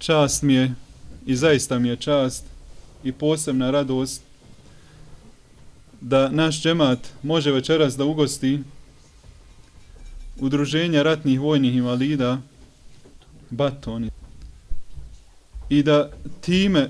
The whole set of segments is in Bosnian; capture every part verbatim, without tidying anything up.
čast mi je i zaista mi je čast i posebna radost da naš džemat može večeras da ugosti Udruženja ratnih vojnih invalida Baton i da time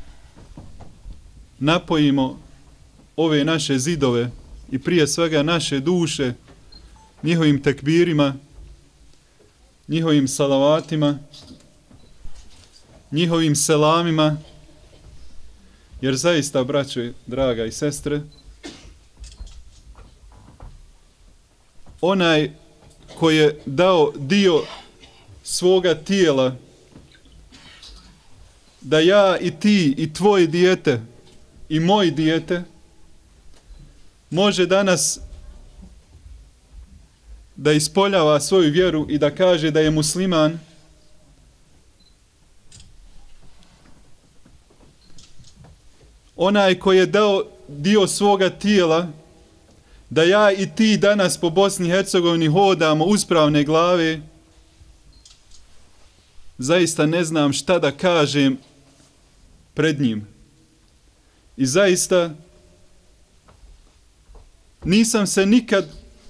napojimo ove naše zidove i prije svega naše duše njihovim tekbirima, njihovim salavatima, njihovim selamima, jer zaista, braćo, draga i sestre, onaj koji je dao dio svoga tijela da ja i ti i tvoje dijete i moje dijete može danas da ispoljava svoju vjeru i da kaže da je musliman, onaj koji je dao dio svoga tijela da ja i ti danas po Bosni i Hercegovini hodamo uspravne glave, zaista ne znam šta da kažem pred njim. I zaista nisam se nikad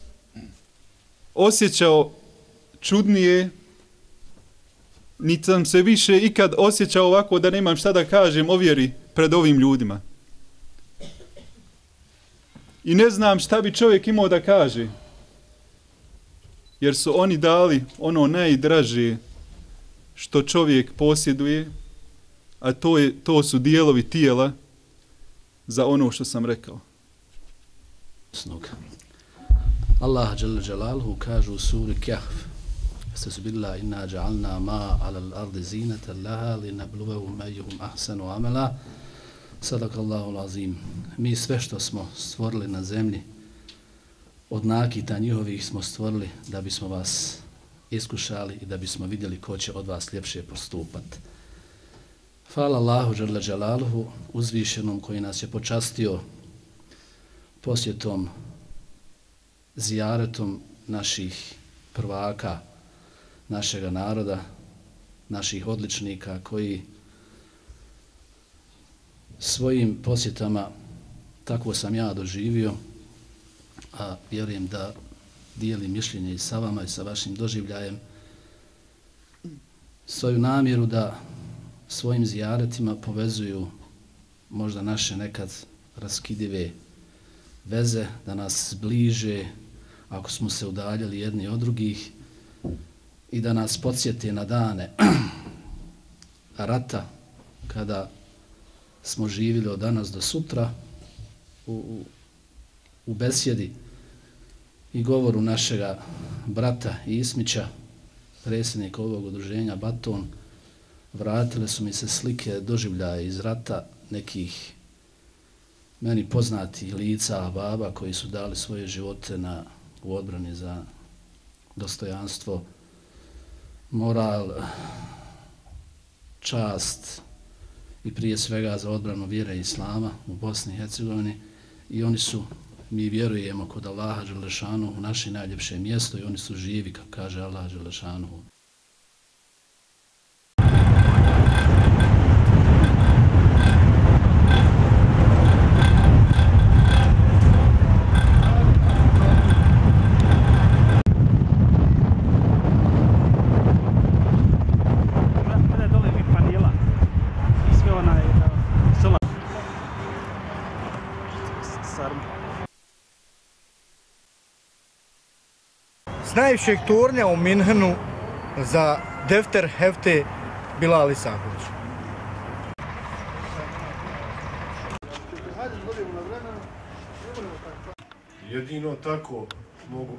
osjećao čudnije, niti sam se više ikad osjećao ovako da nemam šta da kažem o vjeri pred ovim ljudima. I ne znam šta bi čovjek imao da kaže, jer su oni dali ono najdraže što čovjek posjeduje, a to, je, to su dijelovi tijela za ono što sam rekao. Allah dželle dželaluhu kaže u suri Kahf: "Astagfirullah inna ja'alna ma 'ala al-ardi zinatan laha linabluwahum ayyuhum ahsanu amala." Sadakallahu al-azim. Mi sve što smo stvorili na zemlji od nakita njihovih smo stvorili da bismo vas iskušali i da bismo vidjeli ko će od vas ljepše postupati. Hvala Allahu dželle dželaluhu, uzvišenom koji nas je počastio posjetom, zijaretom naših prvaka, našega naroda, naših odličnika koji svojim posjetama, tako sam ja doživio, a vjerujem da dijelim mišljenje i sa vama i sa vašim doživljajem, svoju namjeru da svojim zijaretima povezuju možda naše nekad raskidive veze, da nas zbliže ako smo se udaljili jedni od drugih i da nas podsjeti na dane rata kada smo živjeli od danas do sutra u, u, u besjedi i govoru našega brata Ismića, predsjednika ovog udruženja Baton. Vratile su mi se slike doživljaja iz rata nekih meni poznatih lica, baba koji su dali svoje živote na, u odbrani za dostojanstvo, moral, čast i prije svega za odbranu vjere Islama u Bosni i Hercegovini, i oni su, mi vjerujemo kod Allaha dželešanu u naše najljepše mjesto i oni su živi, kako kaže Allah dželešanu. S najvišeg tornja u Minhenu za defter hefte Bilal Isaković. Jedino tako mogu.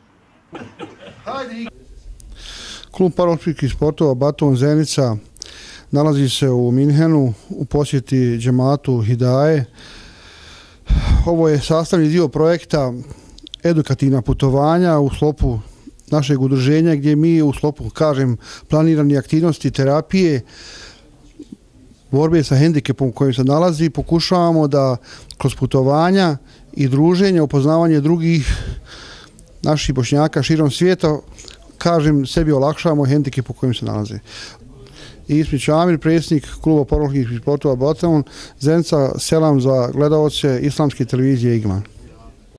Klub paraolimpijskih sportova Baton Zenica nalazi se u Minhenu u posjeti džematu Hidaje. Ovo je sastavni dio projekta edukativna putovanja u sklopu našeg udruženja, gdje mi u sklopu, kažem, planirani aktivnosti terapije, borbe sa hendikepom u kojem se nalazi, pokušavamo da kroz putovanja i druženje, upoznavanje drugih naših Bošnjaka širom svijeta, kažem, sebi olakšavamo hendikep u kojem se nalazi. i Ismi Čamir, predsjednik kluba paraolimpijskih sportova Baton, Zenica, selam za gledalce islamske televizije Igman.